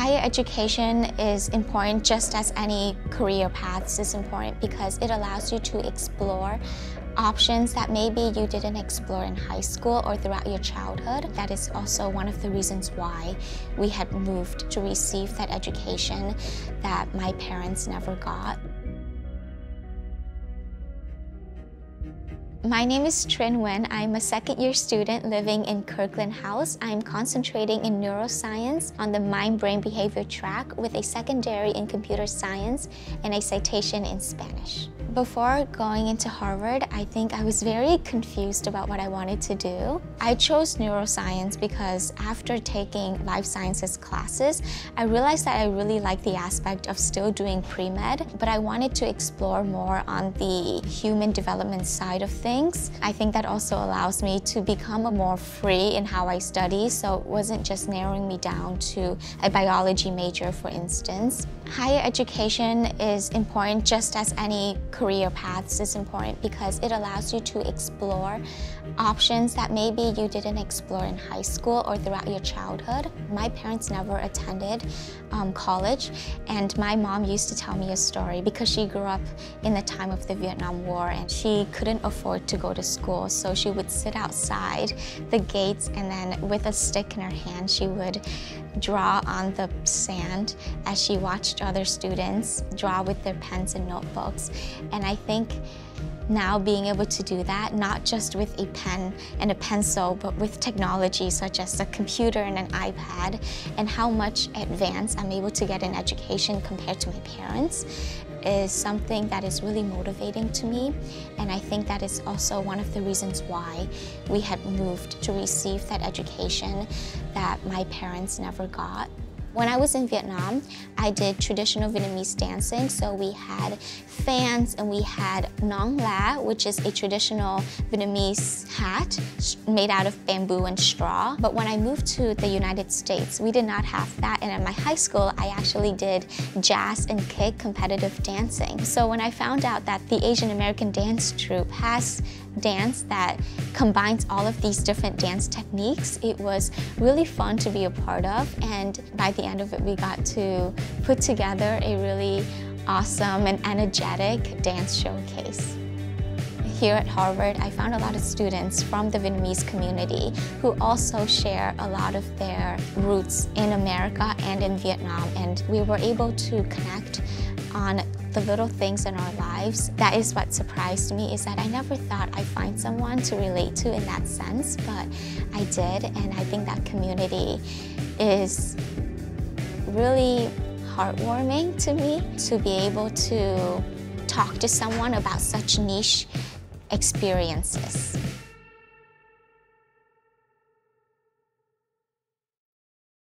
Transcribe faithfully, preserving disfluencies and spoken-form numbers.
Higher education is important just as any career paths is important because it allows you to explore options that maybe you didn't explore in high school or throughout your childhood. That is also one of the reasons why we had moved to receive that education that my parents never got. My name is Trinh. I'm a second-year student living in Kirkland House. I'm concentrating in neuroscience on the mind-brain behavior track with a secondary in computer science and a citation in Spanish. Before going into Harvard, I think I was very confused about what I wanted to do. I chose neuroscience because after taking life sciences classes, I realized that I really liked the aspect of still doing pre-med, but I wanted to explore more on the human development side of things. I think that also allows me to become more free in how I study, so it wasn't just narrowing me down to a biology major, for instance. Higher education is important just as any career paths is important because it allows you to explore options that maybe you didn't explore in high school or throughout your childhood. My parents never attended um, college, and my mom used to tell me a story because she grew up in the time of the Vietnam War and she couldn't afford to go to school, so she would sit outside the gates and then with a stick in her hand she would draw on the sand as she watched other students draw with their pens and notebooks. And I think now being able to do that, not just with a pen and a pencil, but with technology such as a computer and an iPad, and how much advanced I'm able to get in education compared to my parents, is something that is really motivating to me. And I think that is also one of the reasons why we had moved to receive that education that my parents never got. When I was in Vietnam, I did traditional Vietnamese dancing, so we had fans and we had nong la, which is a traditional Vietnamese hat made out of bamboo and straw. But when I moved to the United States, we did not have that, and at my high school, I actually did jazz and kick competitive dancing. So when I found out that the Asian American Dance Troupe has dance that combines all of these different dance techniques, it was really fun to be a part of, and by the end of it we got to put together a really awesome and energetic dance showcase. Here at Harvard, I found a lot of students from the Vietnamese community who also share a lot of their roots in America and in Vietnam, and we were able to connect on the little things in our lives. That is what surprised me, is that I never thought I'd find someone to relate to in that sense, but I did, and I think that community is really heartwarming to me, to be able to talk to someone about such niche experiences.